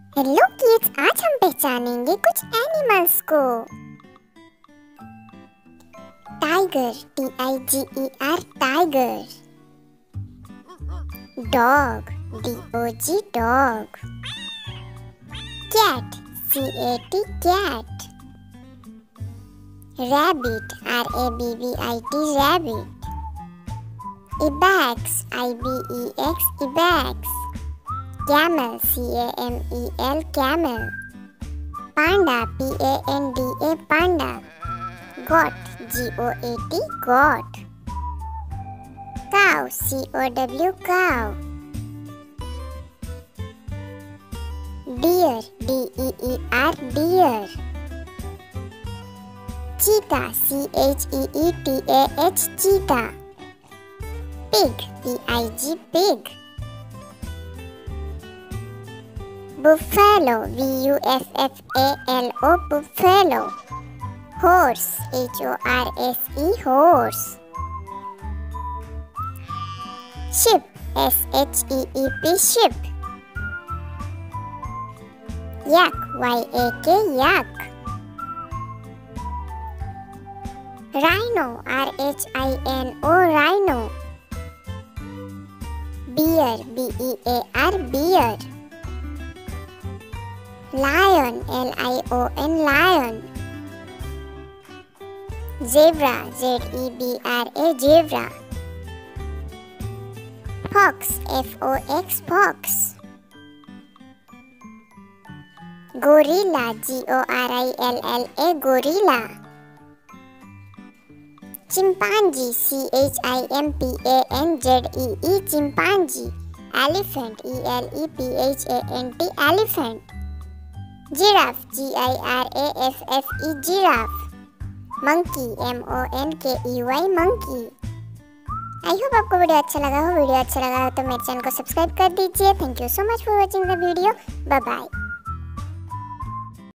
Hello kids, आज हम पहचानेंगे कुछ एनिमल्स को। Tiger, TIGER, tiger. Dog, DOG, dog. Cat, CAT, cat. Rabbit, RABBIT, rabbit. Ibex, IBEX, ibex. Camel, CAMEL, camel. Panda, PANDA, panda. Goat, GOAT, goat. Cow, COW, cow. Deer, DEER, deer. Cheetah, CHEETAH, cheetah. Pig, PIG, pig. Buffalo, BUFFALO, buffalo. Horse, HORSE, horse. Sheep, SHEEP, sheep. Yak, YAK, yak. Rhino, RHINO, rhino. Bear, BEAR, bear. Lion, LION, lion. Zebra, ZEBRA, zebra. Fox, FOX, fox. Gorilla, GORILLA, gorilla. Chimpanzee, CHIMPANZEE, chimpanzee. Elephant, ELEPHANT, elephant. Giraffe, GIRAFFE, giraffe. Monkey, MONKEY, monkey. I hope आपको video अच्छा लगा हो। तो मेरे channel को subscribe कर दीजिए। Thank you so much for watching the video. Bye bye.